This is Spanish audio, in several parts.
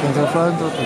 Hacia afuera, adentro, otro.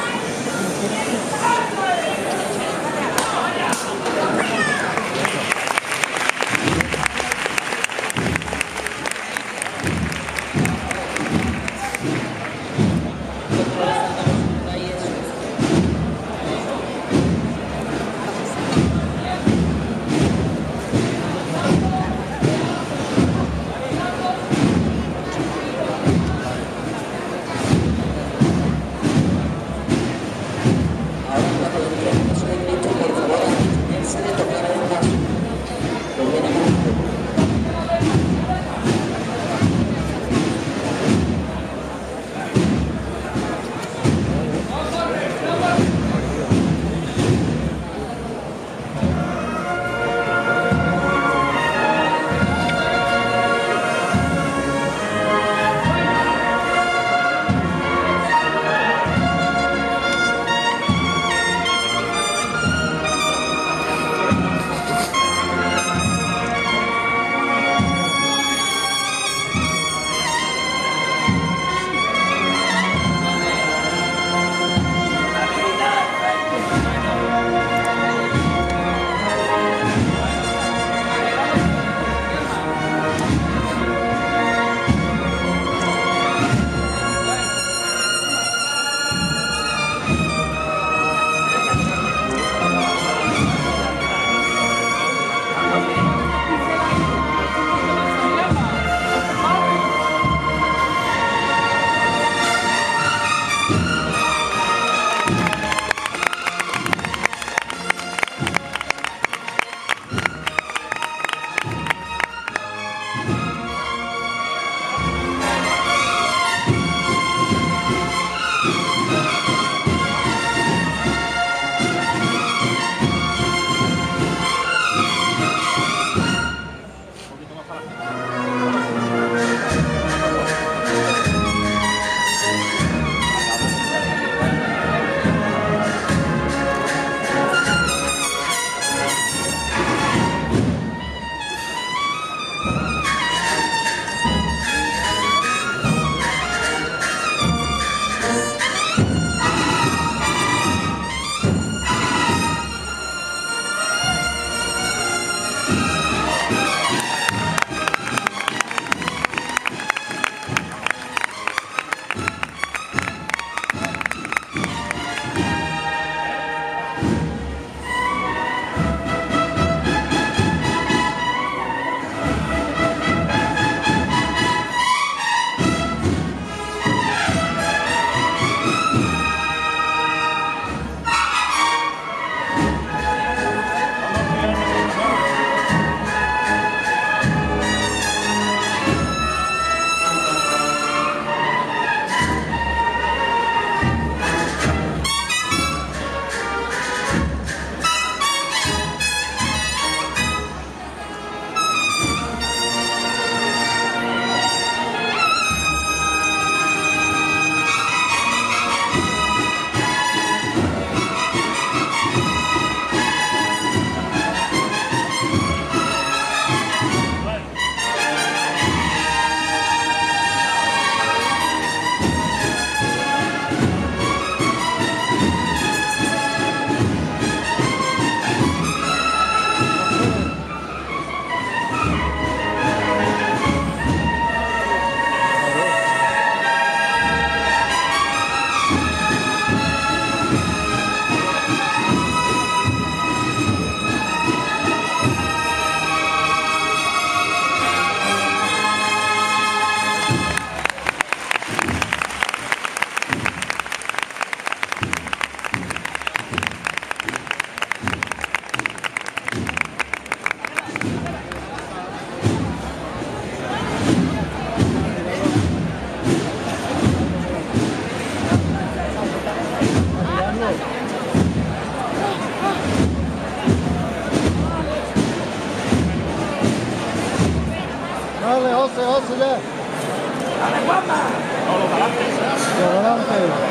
Dale, José, José, ya. ¡Dale, Juanma! No, los galantes. Los galantes.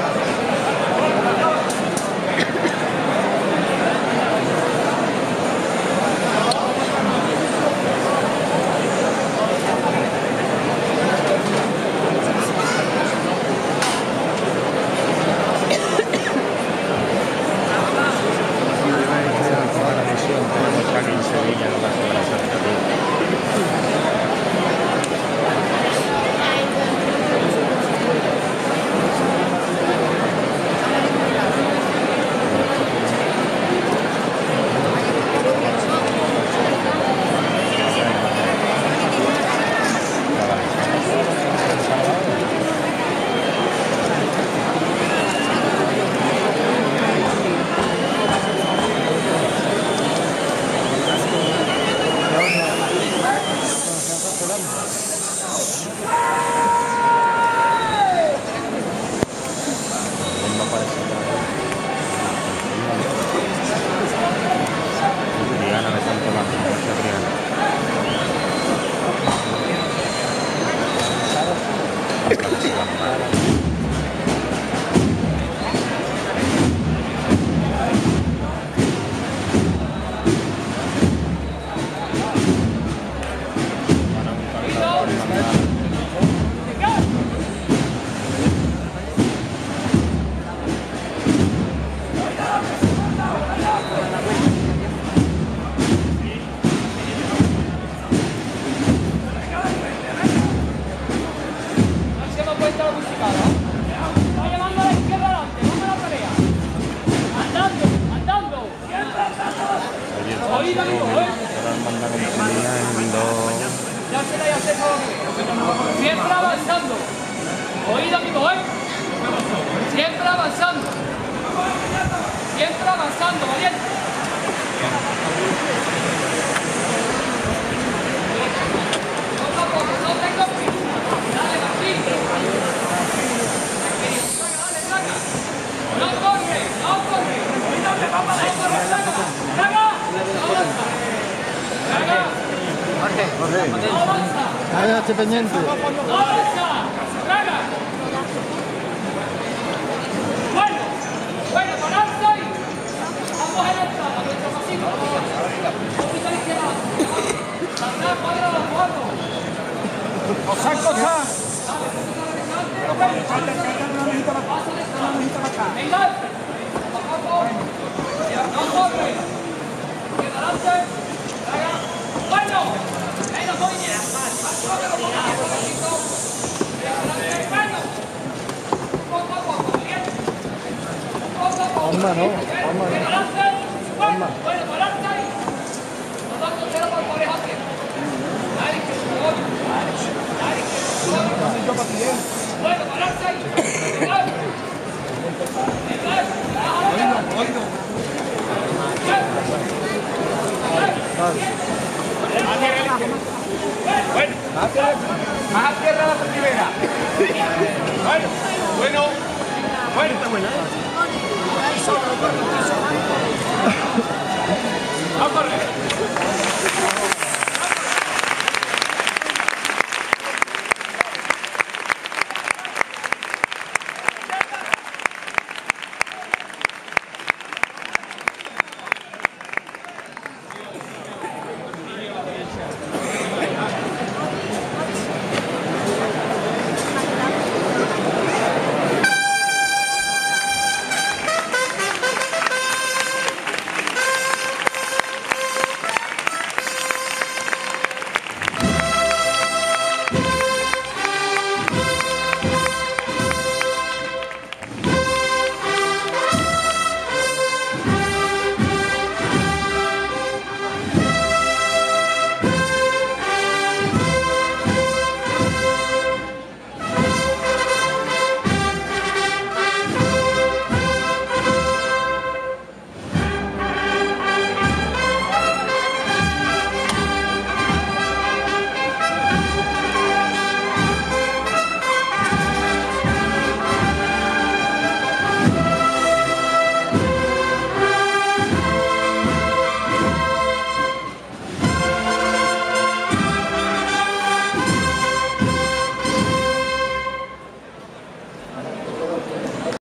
Siempre avanzando. Oído, amigo, ¿eh? Siempre avanzando. Siempre avanzando, valiente. Poco a poco, no te copies. Dale, Martín. Dale, saca. No corre, no corre. No corre, saca. Saca. Avanza. Saca. No avanza. Hágase pendiente. No avanza. Saca. Bueno, pararse ahí. Vamos a la entrada, nuestro pasito. Poquito a la izquierda. Atrás, cuadrado, cuatro. Cosa. Venga, no corre. Queda adelante. Bueno, venga, muy bien. Bueno, poco a poco, bien. Poco a poco. Palma, ¿no? Palma, ¿no? Queda adelante. Bueno, pararse ahí. Los dos cruceros por pareja aquí. Dale, que se voy. Dale, que se voy. Bueno, pararse ahí. Venga. Bueno, más a tierra la primera. Bueno. Vamos a correr.